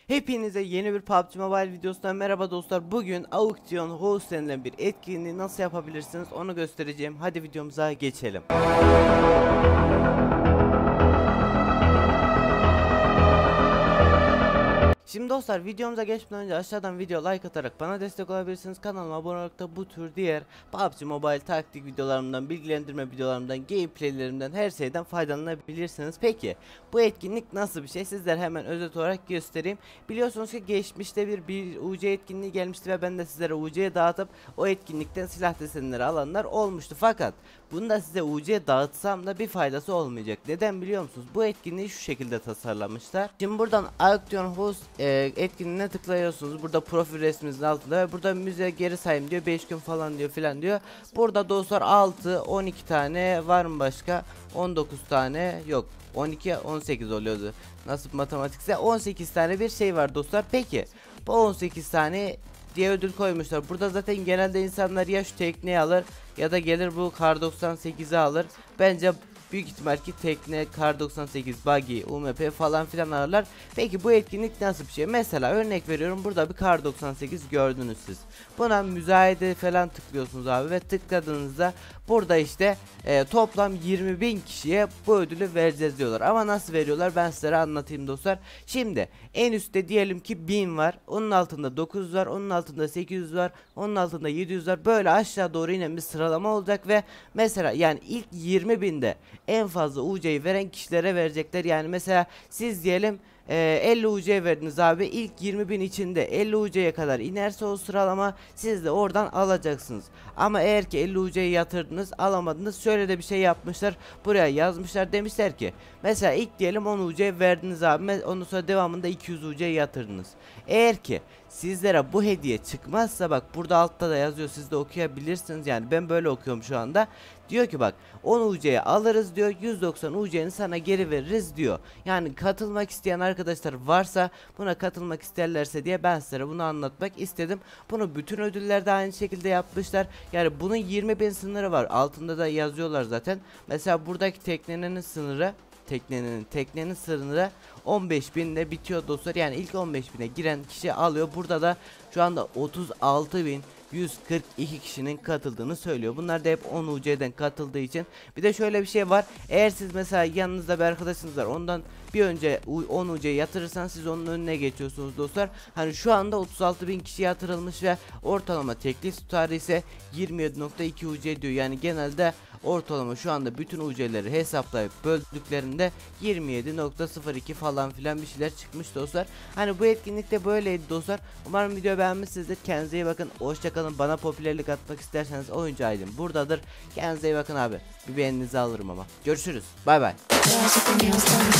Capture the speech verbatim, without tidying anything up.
Hepinize yeni bir P U B G Mobile videosundan merhaba dostlar. Bugün Auction House denilen bir etkinliği nasıl yapabilirsiniz onu göstereceğim. Hadi videomuza geçelim. Şimdi dostlar, videomuza geçmeden önce aşağıdan video like atarak bana destek olabilirsiniz. Kanalıma abone olarak da bu tür diğer P U B G Mobile taktik videolarımdan, bilgilendirme videolarımdan, gameplaylerimden, her şeyden faydalanabilirsiniz. Peki bu etkinlik nasıl bir şey? Sizlere hemen özet olarak göstereyim. Biliyorsunuz ki geçmişte bir, bir U C etkinliği gelmişti ve ben de sizlere U C'ye dağıtıp o etkinlikten silah desenleri alanlar olmuştu. Fakat bunu da size U C dağıtsam da bir faydası olmayacak. Neden biliyor musunuz? Bu etkinliği şu şekilde tasarlamışlar. Şimdi buradan Auction House e, etkinliğine tıklıyorsunuz. Burada profil resminizin altında ve burada müze geri sayım diyor, beş gün falan diyor filan diyor. Burada dostlar altı on iki tane var mı başka? on dokuz tane yok. on iki on sekiz oluyordu. Nasıl matematikse on sekiz tane bir şey var dostlar. Peki bu on sekiz tane diye ödül koymuşlar. Burada zaten genelde insanlar ya şu tekneyi alır ya da gelir bu kar doksan sekizi alır. Bence büyük ihtimal ki tekne, kar doksan sekiz, buggy, U M P falan filan alırlar. Peki bu etkinlik nasıl bir şey? Mesela örnek veriyorum, burada bir kar doksan sekiz gördünüz siz. Buna müzayede falan tıklıyorsunuz abi ve tıkladığınızda burada işte e, toplam yirmi bin kişiye bu ödülü vereceğiz diyorlar. Ama nasıl veriyorlar ben size anlatayım dostlar. Şimdi en üstte diyelim ki bin var. Onun altında dokuz yüz var. Onun altında sekiz yüz var. Onun altında yedi yüz var. Böyle aşağı doğru inen bir sıralama olacak ve mesela yani ilk yirmi binde en fazla U C'yi veren kişilere verecekler. Yani mesela siz diyelim Ee, elli U C verdiniz abi, ilk yirmi bin içinde elli U C'ye kadar inerse o sıralama siz de oradan alacaksınız. Ama eğer ki elli U C'yi yatırdınız alamadınız, şöyle de bir şey yapmışlar, buraya yazmışlar, demişler ki mesela ilk diyelim on U C verdiniz abi, ondan sonra devamında iki yüz U C yatırdınız. Eğer ki sizlere bu hediye çıkmazsa, bak burada altta da yazıyor, siz de okuyabilirsiniz, yani ben böyle okuyorum şu anda. Diyor ki bak on U C'ye alırız diyor, yüz doksan U C'ni sana geri veririz diyor. Yani katılmak isteyen arkadaşlar varsa, buna katılmak isterlerse diye ben size bunu anlatmak istedim. Bunu bütün ödüllerde aynı şekilde yapmışlar. Yani bunun yirmi bin sınırı var, altında da yazıyorlar zaten. Mesela buradaki teknenin sınırı teknenin teknenin sınırı on beş binde bitiyor dostlar. Yani ilk on beş bine giren kişi alıyor. Burada da şu anda otuz altı bin yüz kırk iki kişinin katıldığını söylüyor. Bunlar da hep on U C'den katıldığı için. Bir de şöyle bir şey var. Eğer siz mesela yanınızda bir arkadaşınız var, ondan bir önce on U C yatırırsanız siz onun önüne geçiyorsunuz dostlar. Hani şu anda otuz altı bin kişi yatırılmış ve ortalama teklif tutarı ise yirmi yedi nokta iki U C diyor. Yani genelde ortalama şu anda bütün U C'leri hesaplayıp böldüklerinde yirmi yedi nokta sıfır iki falan filan bir şeyler çıkmış dostlar. Hani bu etkinlikte böyleydi dostlar. Umarım video beğenmişsinizdir. Kendinize iyi bakın. Hoşçakalın. Bana popülerlik atmak isterseniz oyuncu ailem buradadır. Kendinize iyi bakın abi. Bir beğeninizi alırım ama. Görüşürüz. Bay bay.